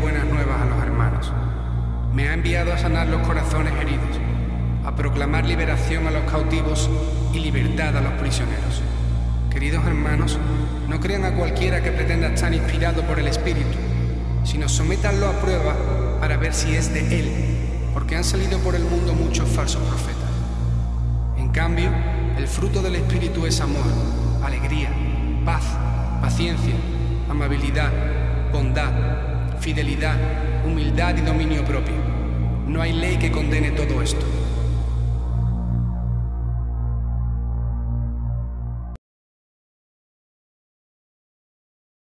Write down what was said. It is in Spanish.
buenas nuevas a los hermanos. Me ha enviado a sanar los corazones heridos, a proclamar liberación a los cautivos y libertad a los prisioneros. Queridos hermanos, no crean a cualquiera que pretenda estar inspirado por el Espíritu, sino sométanlo a prueba para ver si es de Él, porque han salido por el mundo muchos falsos profetas. En cambio, el fruto del Espíritu es amor, alegría, paz, paciencia, amabilidad, bondad, fidelidad, humildad y dominio propio. No hay ley que condene todo esto.